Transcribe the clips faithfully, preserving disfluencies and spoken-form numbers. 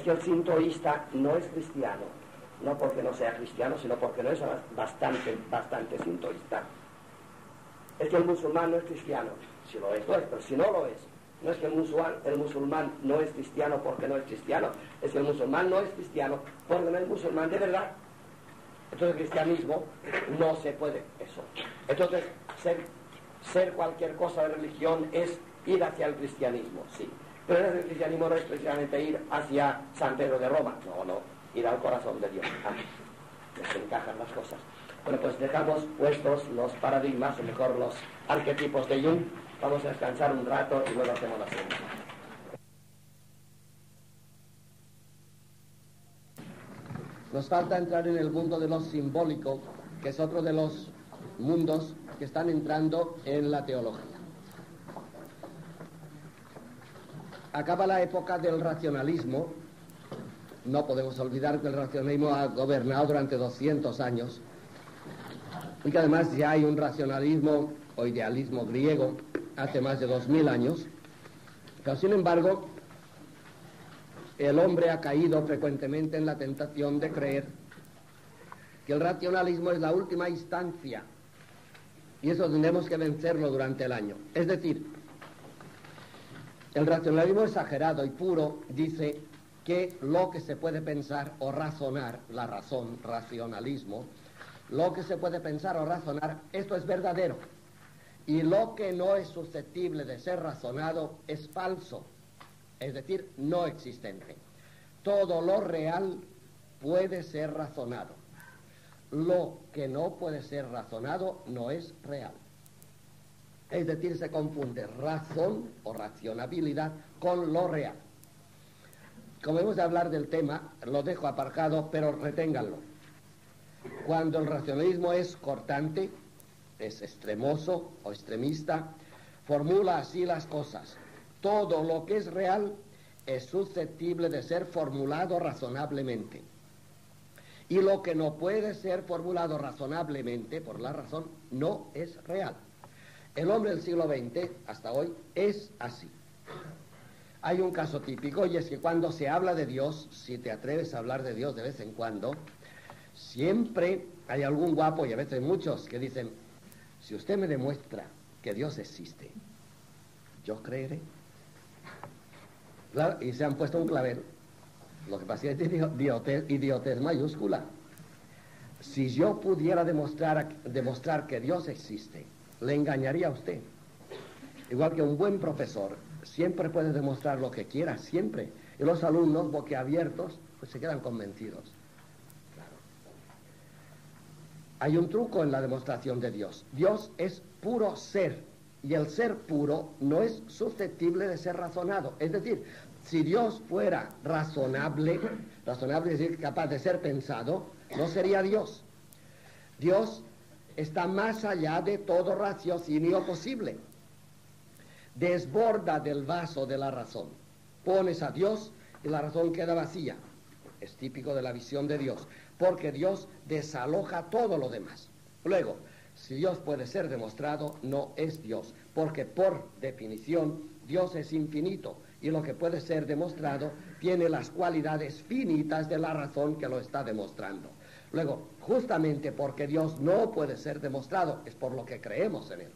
que el sintoísta no es cristiano, no porque no sea cristiano, sino porque no es bastante, bastante sintoísta. Es que el musulmán no es cristiano, si lo es, lo es, pero si no lo es, no es que el musulmán, el musulmán no es cristiano porque no es cristiano, es que el musulmán no es cristiano porque no es musulmán de verdad. Entonces el cristianismo no se puede, eso. Entonces, ser, ser cualquier cosa de religión es ir hacia el cristianismo, sí. Pero el cristianismo no es precisamente ir hacia San Pedro de Roma, no, no, ir al corazón de Dios. Ah, ya se encajan las cosas. Bueno, pues dejamos puestos los paradigmas, o mejor los arquetipos de Jung. Vamos a descansar un rato y luego hacemos la segunda. Nos falta entrar en el mundo de lo simbólico, que es otro de los mundos que están entrando en la teología. Acaba la época del racionalismo. No podemos olvidar que el racionalismo ha gobernado durante doscientos años y que además ya hay un racionalismo o idealismo griego hace más de dos mil años. Pero sin embargo, el hombre ha caído frecuentemente en la tentación de creer que el racionalismo es la última instancia y eso tendremos que vencerlo durante el año. Es decir, el racionalismo exagerado y puro dice que lo que se puede pensar o razonar, la razón, racionalismo, lo que se puede pensar o razonar, esto es verdadero. Y lo que no es susceptible de ser razonado es falso, es decir, no existente. Todo lo real puede ser razonado. Lo que no puede ser razonado no es real. Es decir, se confunde razón o racionabilidad con lo real. Como hemos de hablar del tema, lo dejo aparcado, pero reténganlo. Cuando el racionalismo es cortante, es extremoso o extremista, formula así las cosas. Todo lo que es real es susceptible de ser formulado razonablemente. Y lo que no puede ser formulado razonablemente, por la razón, no es real. El hombre del siglo veinte, hasta hoy, es así. Hay un caso típico, y es que cuando se habla de Dios, si te atreves a hablar de Dios de vez en cuando, siempre hay algún guapo, y a veces muchos, que dicen: si usted me demuestra que Dios existe, yo creeré. Claro, y se han puesto un clavel. Lo que pasa es que es idiotez, idiotez mayúscula. Si yo pudiera demostrar, demostrar que Dios existe, le engañaría a usted. Igual que un buen profesor siempre puede demostrar lo que quiera, siempre. Y los alumnos, boquiabiertos, pues se quedan convencidos. Claro. Hay un truco en la demostración de Dios. Dios es puro ser, y el ser puro no es susceptible de ser razonado. Es decir, si Dios fuera razonable, razonable es decir, capaz de ser pensado, no sería Dios. Dios está más allá de todo raciocinio posible. Desborda del vaso de la razón. Pones a Dios y la razón queda vacía. Es típico de la visión de Dios, porque Dios desaloja todo lo demás. Luego, si Dios puede ser demostrado, no es Dios, porque por definición Dios es infinito, y lo que puede ser demostrado tiene las cualidades finitas de la razón que lo está demostrando. Luego, justamente porque Dios no puede ser demostrado, es por lo que creemos en Él.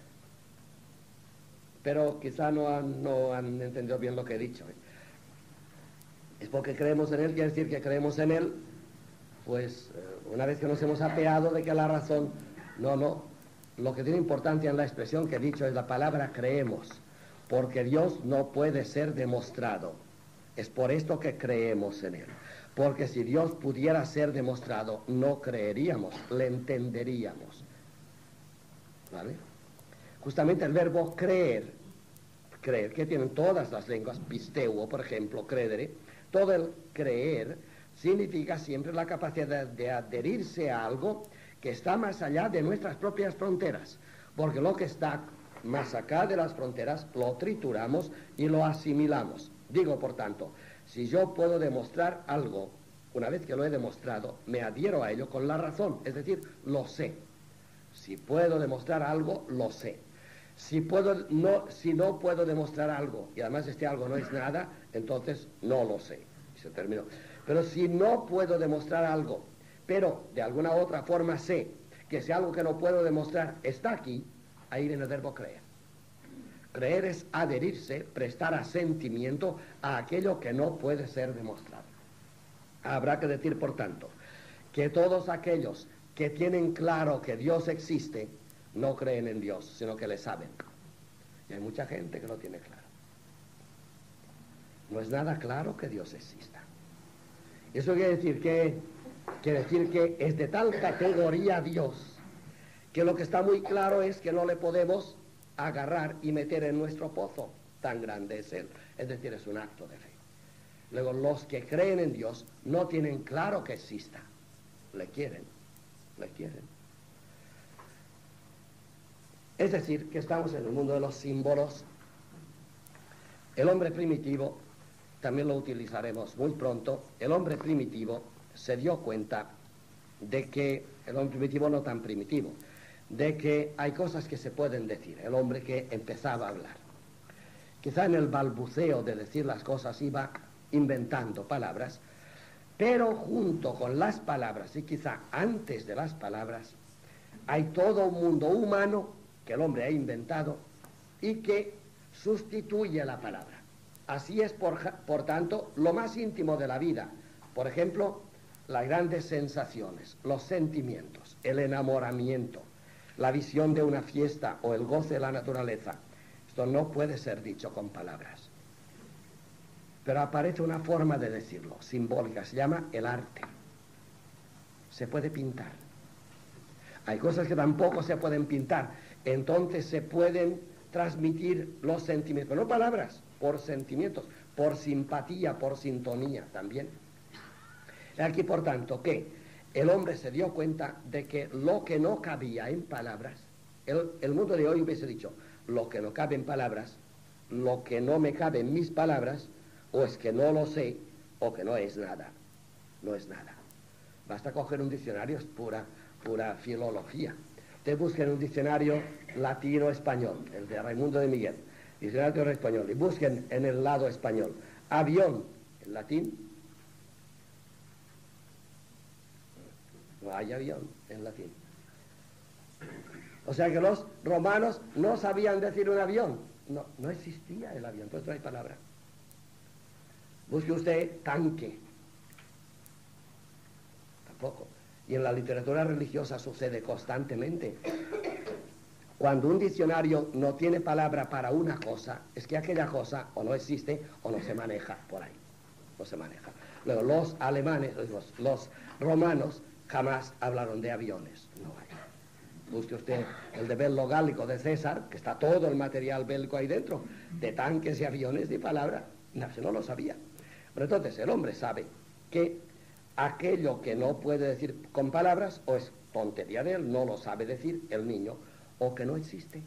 Pero quizá no han, no han entendido bien lo que he dicho. ¿eh? Es porque creemos en Él, quiere decir que creemos en Él, pues eh, una vez que nos hemos apeado de que la razón... No, no, lo que tiene importancia en la expresión que he dicho es la palabra creemos, porque Dios no puede ser demostrado. Es por esto que creemos en Él. Porque si Dios pudiera ser demostrado, no creeríamos, le entenderíamos. ¿Vale? Justamente el verbo creer, creer, que tienen todas las lenguas, pisteuo, por ejemplo, credere, todo el creer significa siempre la capacidad de, de adherirse a algo que está más allá de nuestras propias fronteras, porque lo que está más acá de las fronteras lo trituramos y lo asimilamos. Digo, por tanto, si yo puedo demostrar algo, una vez que lo he demostrado, me adhiero a ello con la razón, es decir, lo sé. Si puedo demostrar algo, lo sé. Si, puedo, no, si no puedo demostrar algo, y además este algo no es nada, entonces no lo sé. se terminó. Pero si no puedo demostrar algo, pero de alguna u otra forma sé que si algo que no puedo demostrar está aquí, ahí viene el verbo creer. Creer es adherirse, prestar asentimiento a aquello que no puede ser demostrado. Habrá que decir, por tanto, que todos aquellos que tienen claro que Dios existe, no creen en Dios, sino que le saben. Y hay mucha gente que lo tiene claro. No es nada claro que Dios exista. Eso quiere decir que, quiere decir que es de tal categoría Dios, que lo que está muy claro es que no le podemos agarrar y meter en nuestro pozo. Tan grande es Él. Es decir, es un acto de fe. Luego, los que creen en Dios no tienen claro que exista. Le quieren, le quieren. Es decir, que estamos en el mundo de los símbolos. El hombre primitivo, también lo utilizaremos muy pronto, el hombre primitivo se dio cuenta de que, el hombre primitivo no tan primitivo, de que hay cosas que se pueden decir, el hombre que empezaba a hablar. Quizá en el balbuceo de decir las cosas iba inventando palabras, pero junto con las palabras, y quizá antes de las palabras, hay todo un mundo humano que el hombre ha inventado y que sustituye la palabra. Así es, por, por tanto, lo más íntimo de la vida. Por ejemplo, las grandes sensaciones, los sentimientos, el enamoramiento, la visión de una fiesta o el goce de la naturaleza. Esto no puede ser dicho con palabras. Pero aparece una forma de decirlo, simbólica, se llama el arte. Se puede pintar. Hay cosas que tampoco se pueden pintar, entonces se pueden transmitir los sentimientos, no palabras, por sentimientos, por simpatía, por sintonía también. Aquí, por tanto, que el hombre se dio cuenta de que lo que no cabía en palabras, el, el mundo de hoy hubiese dicho, lo que no cabe en palabras, lo que no me cabe en mis palabras, o es que no lo sé, o que no es nada, no es nada. Basta coger un diccionario, es pura, pura filología. Ustedes busquen un diccionario latino-español, el de Raimundo de Miguel, diccionario español, y busquen en el lado español, avión, en latín. No hay avión en latín. O sea que los romanos no sabían decir un avión. No, no existía el avión, entonces no hay palabra. Busque usted tanque. Tampoco. Y en la literatura religiosa sucede constantemente. Cuando un diccionario no tiene palabra para una cosa, es que aquella cosa o no existe o no se maneja por ahí. No se maneja. Luego los alemanes, los, los romanos, jamás hablaron de aviones. No hay. Busque usted el de Bello Gálico de César, que está todo el material bélico ahí dentro, de tanques y aviones, de palabra. No, no lo sabía. Pero entonces el hombre sabe que aquello que no puede decir con palabras, o es tontería de él, no lo sabe decir el niño, o que no existe.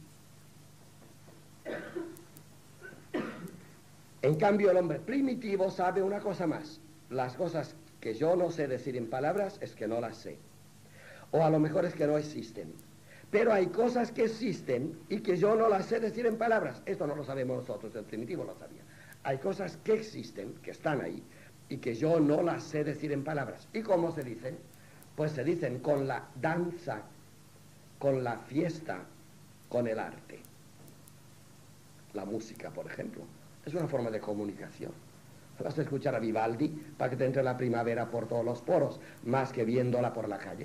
En cambio, el hombre primitivo sabe una cosa más. Las cosas que yo no sé decir en palabras es que no las sé. O a lo mejor es que no existen. Pero hay cosas que existen y que yo no las sé decir en palabras. Esto no lo sabemos nosotros, el primitivo lo sabía. Hay cosas que existen, que están ahí, y que yo no las sé decir en palabras. ¿Y cómo se dicen? Pues se dicen con la danza, con la fiesta, con el arte. La música, por ejemplo, es una forma de comunicación. Vas a escuchar a Vivaldi para que te entre la primavera por todos los poros, más que viéndola por la calle.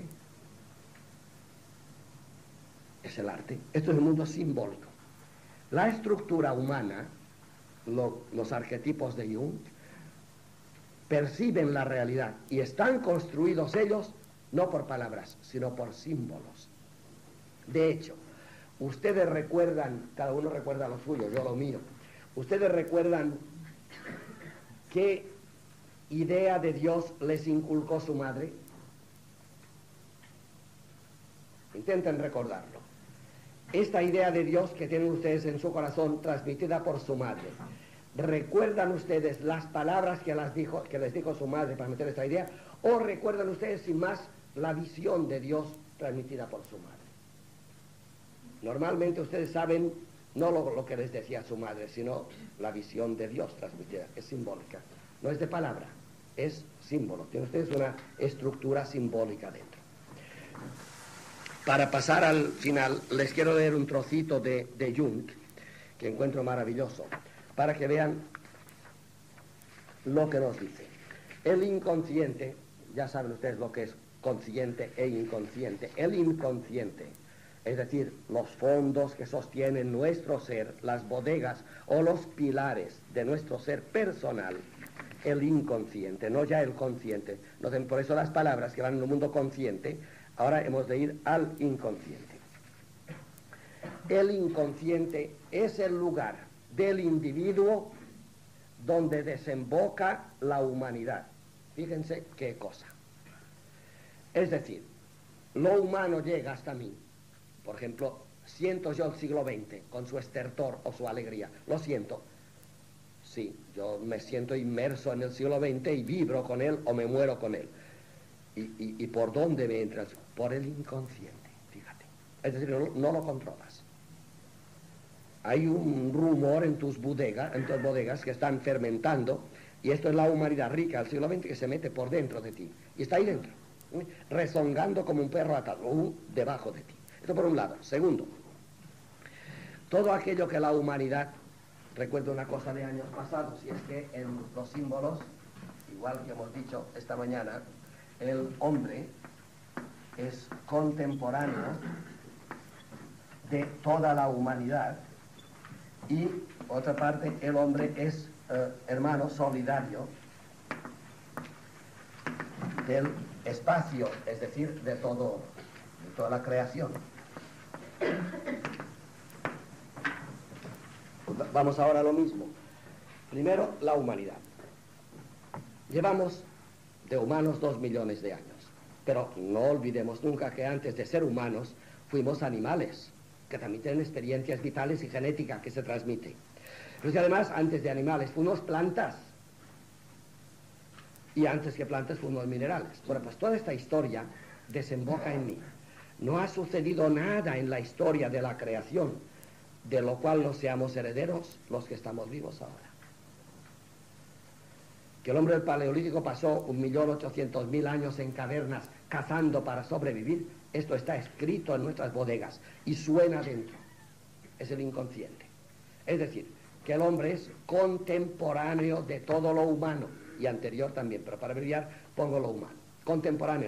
Es el arte. Esto es el mundo simbólico. La estructura humana, lo, los arquetipos de Jung, perciben la realidad y están construidos ellos no por palabras, sino por símbolos. De hecho, ustedes recuerdan, cada uno recuerda lo suyo, yo lo mío, ustedes recuerdan qué idea de Dios les inculcó su madre. Intenten recordarlo. Esta idea de Dios que tienen ustedes en su corazón, transmitida por su madre. ¿Recuerdan ustedes las palabras que, las dijo, que les dijo su madre para meter esta idea? ¿O recuerdan ustedes sin más la visión de Dios transmitida por su madre? Normalmente ustedes saben no lo, lo que les decía su madre, sino la visión de Dios transmitida, es simbólica, no es de palabra. es símbolo, tiene ustedes una estructura simbólica dentro. Para pasar al final, les quiero leer un trocito de, de Jung, que encuentro maravilloso, para que vean lo que nos dice. El inconsciente, ya saben ustedes lo que es consciente e inconsciente. El inconsciente, es decir, los fondos que sostienen nuestro ser, las bodegas o los pilares de nuestro ser personal, el inconsciente, no ya el consciente. Por eso las palabras que van en un mundo consciente, ahora hemos de ir al inconsciente. El inconsciente es el lugar del individuo donde desemboca la humanidad. Fíjense qué cosa. Es decir, lo humano llega hasta mí. Por ejemplo, siento yo el siglo veinte con su estertor o su alegría. Lo siento. Sí, yo me siento inmerso en el siglo veinte y vibro con él o me muero con él. ¿Y, y, y por dónde me entras? Por el inconsciente, fíjate. Es decir, no, no lo controlas. Hay un rumor en tus bodegas, en tus bodegas que están fermentando, y esto es la humanidad rica del siglo veinte que se mete por dentro de ti. Y está ahí dentro, ¿eh? rezongando como un perro atado, uh, debajo de ti. Esto por un lado. Segundo, todo aquello que la humanidad, recuerdo una cosa de años pasados, y es que en los símbolos, igual que hemos dicho esta mañana, el hombre es contemporáneo de toda la humanidad y, otra parte, el hombre es eh, hermano solidario del espacio, es decir, de, todo, de toda la creación. Vamos ahora a lo mismo. Primero, la humanidad. Llevamos de humanos dos millones de años, pero no olvidemos nunca que antes de ser humanos fuimos animales, que también tienen experiencias vitales y genética que se transmite. Pero que además, antes de animales, fuimos plantas. Y antes que plantas, fuimos minerales. Bueno, pues toda esta historia desemboca en mí. No ha sucedido nada en la historia de la creación, de lo cual no seamos herederos los que estamos vivos ahora. Que el hombre del Paleolítico pasó un millón ochocientos mil años en cavernas cazando para sobrevivir, esto está escrito en nuestras bodegas y suena dentro. Es el inconsciente. Es decir, que el hombre es contemporáneo de todo lo humano y anterior también, pero para abreviar pongo lo humano. Contemporáneo.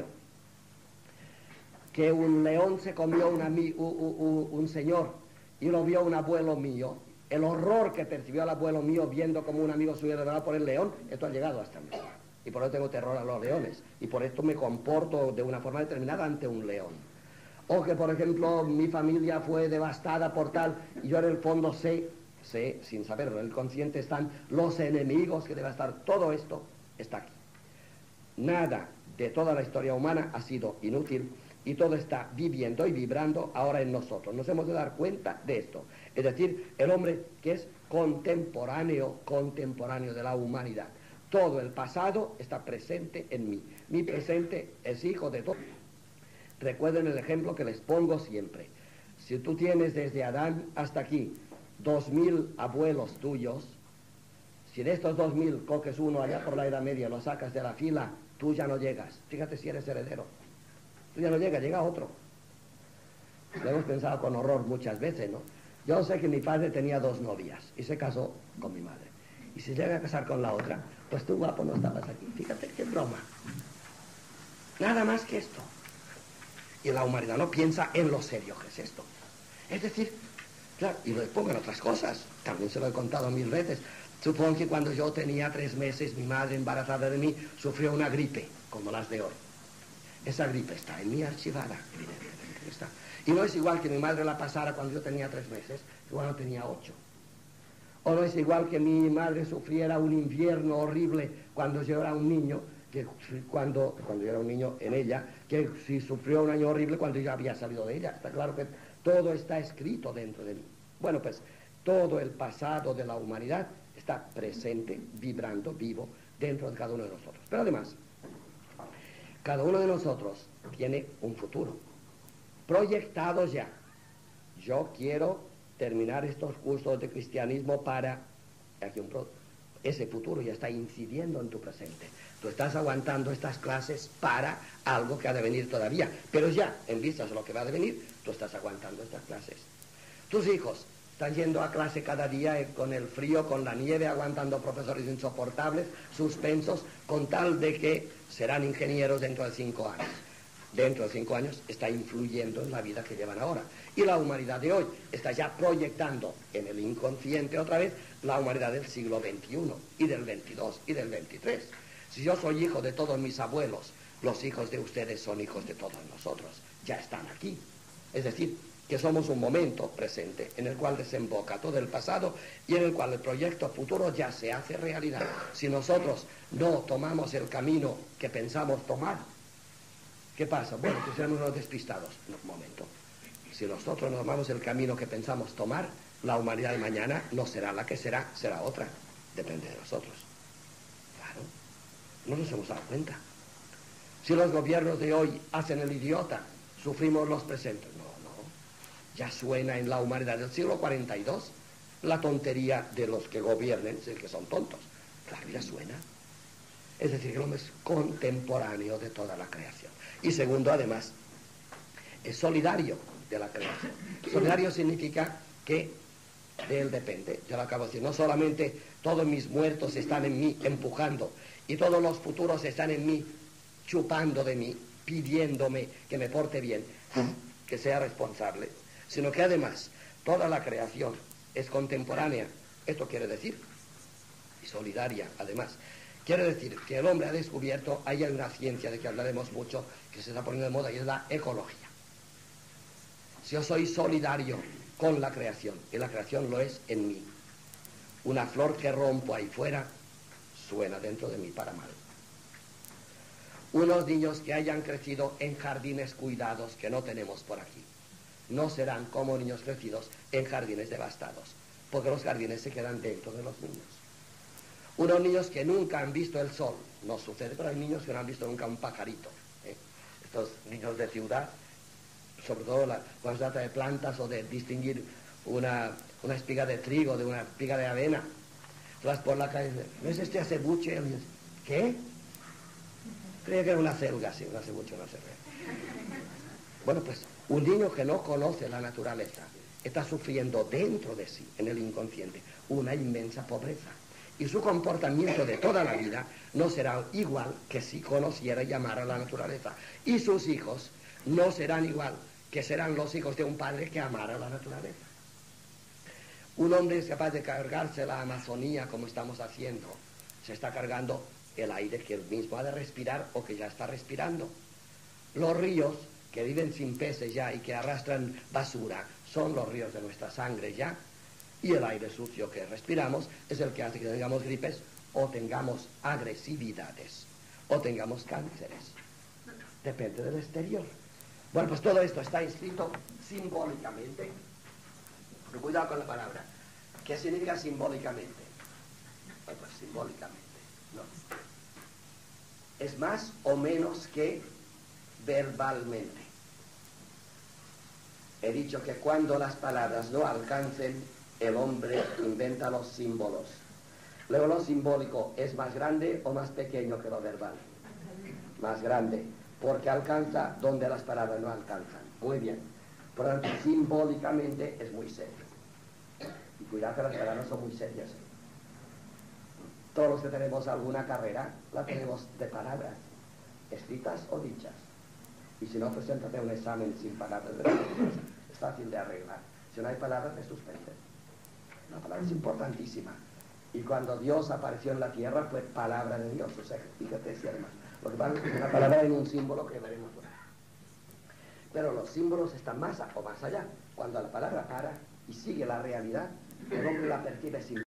Que un león se comió una, un, un, un señor y lo vio un abuelo mío. El horror que percibió el abuelo mío viendo como un amigo suyo devorado por el león, esto ha llegado hasta mí. Y por eso tengo terror a los leones. Y por esto me comporto de una forma determinada ante un león. O que, por ejemplo, mi familia fue devastada por tal, y yo en el fondo sé, sé, sin saberlo, en el consciente están los enemigos que devastar. Todo esto está aquí. Nada de toda la historia humana ha sido inútil, y todo está viviendo y vibrando ahora en nosotros. Nos hemos de dar cuenta de esto. Es decir, el hombre que es contemporáneo, contemporáneo de la humanidad. Todo el pasado está presente en mí. Mi presente es hijo de todo. Recuerden el ejemplo que les pongo siempre. Si tú tienes desde Adán hasta aquí dos mil abuelos tuyos, si de estos dos mil coges uno allá por la Edad Media, lo sacas de la fila, tú ya no llegas. Fíjate si eres heredero. Tú ya no llegas, llega otro. Lo hemos pensado con horror muchas veces, ¿no? Yo sé que mi padre tenía dos novias y se casó con mi madre. Y si llega a casar con la otra, pues tú, guapo, no estabas aquí. Fíjate qué broma. Nada más que esto. Y la humanidad no piensa en lo serio que es esto. Es decir, claro, y lo pongo en otras cosas. También se lo he contado mil veces. Supongo que cuando yo tenía tres meses, mi madre, embarazada de mí, sufrió una gripe, como las de hoy. Esa gripe está en mí archivada, evidentemente está. Y no es igual que mi madre la pasara cuando yo tenía tres meses, que cuando tenía ocho. O no es igual que mi madre sufriera un invierno horrible cuando yo era un niño, que cuando, cuando yo era un niño en ella, que si sufrió un año horrible cuando yo había salido de ella. Está claro que todo está escrito dentro de mí. Bueno, pues todo el pasado de la humanidad está presente, vibrando, vivo, dentro de cada uno de nosotros. Pero además, cada uno de nosotros tiene un futuro proyectado ya. Yo quiero terminar estos cursos de cristianismo para, aquí un pro, ese futuro ya está incidiendo en tu presente. Tú estás aguantando estas clases para algo que ha de venir todavía, pero ya, en vistas de lo que va a venir, tú estás aguantando estas clases. Tus hijos están yendo a clase cada día eh, con el frío, con la nieve, aguantando profesores insoportables, suspensos, con tal de que serán ingenieros dentro de cinco años. Dentro de cinco años está influyendo en la vida que llevan ahora. Y la humanidad de hoy está ya proyectando en el inconsciente otra vez la humanidad del siglo veintiuno, y del veintidós, y del veintitrés. Si yo soy hijo de todos mis abuelos, los hijos de ustedes son hijos de todos nosotros. Ya están aquí. Es decir, que somos un momento presente en el cual desemboca todo el pasado y en el cual el proyecto futuro ya se hace realidad. Si nosotros no tomamos el camino que pensamos tomar, ¿qué pasa? Bueno, que seremos unos despistados. No, un momento. Si nosotros no tomamos el camino que pensamos tomar, la humanidad de mañana no será la que será, será otra. Depende de nosotros. Claro. No nos hemos dado cuenta. Si los gobiernos de hoy hacen el idiota, sufrimos los presentes. No, no. Ya suena en la humanidad del siglo cuarenta y dos la tontería de los que gobiernen, es que son tontos. Claro, ya suena. Es decir, que el hombre es contemporáneo de toda la creación. Y segundo, además, es solidario de la creación. Solidario significa que de él depende. Yo lo acabo de decir, no solamente todos mis muertos están en mí empujando y todos los futuros están en mí chupando de mí, pidiéndome que me porte bien, que sea responsable, sino que además toda la creación es contemporánea. Esto quiere decir, y solidaria además, quiere decir que el hombre ha descubierto, ahí hay una ciencia de que hablaremos mucho, que se está poniendo de moda, y es la ecología. Si yo soy solidario con la creación, y la creación lo es en mí, una flor que rompo ahí fuera, suena dentro de mí para mal. Unos niños que hayan crecido en jardines cuidados que no tenemos por aquí, no serán como niños crecidos en jardines devastados, porque los jardines se quedan dentro de los niños. Unos niños que nunca han visto el sol, no sucede, pero hay niños que no han visto nunca un pajarito. ¿eh? Estos niños de ciudad, sobre todo la, cuando se trata de plantas o de distinguir una, una espiga de trigo de una espiga de avena, tú vas por la calle y dices, ¿no es este acebuche? Y dices, ¿qué? Creía que era una celga, sí, un acebuche, una celga. Bueno, pues un niño que no conoce la naturaleza está sufriendo dentro de sí, en el inconsciente, una inmensa pobreza. Y su comportamiento de toda la vida no será igual que si conociera y amara la naturaleza. Y sus hijos no serán igual que serán los hijos de un padre que amara la naturaleza. Un hombre es capaz de cargarse la Amazonía como estamos haciendo. Se está cargando el aire que él mismo ha de respirar o que ya está respirando. Los ríos que viven sin peces ya y que arrastran basura son los ríos de nuestra sangre ya. Y el aire sucio que respiramos es el que hace que tengamos gripes o tengamos agresividades o tengamos cánceres. Depende del exterior. Bueno, pues todo esto está escrito simbólicamente. Pero cuidado con la palabra. ¿Qué significa simbólicamente? Bueno, pues simbólicamente. No. Es más o menos que verbalmente. He dicho que cuando las palabras no alcancen, el hombre inventa los símbolos. Luego lo simbólico es más grande o más pequeño que lo verbal. Más grande, porque alcanza donde las palabras no alcanzan. Muy bien. Por lo tanto, simbólicamente es muy serio. Y cuidado que las palabras son muy serias. Todos los que tenemos alguna carrera, la tenemos de palabras, escritas o dichas. Y si no, preséntate un examen sin palabras. Es fácil de arreglar. Si no hay palabras, te suspenden. La palabra es importantísima. Y cuando Dios apareció en la tierra, fue palabra de Dios. O sea, fíjate si hermano. Lo que pasa es que una palabra en un símbolo que veremos por ahí. Pero los símbolos están más o más allá. Cuando la palabra para y sigue la realidad, el hombre la percibe sin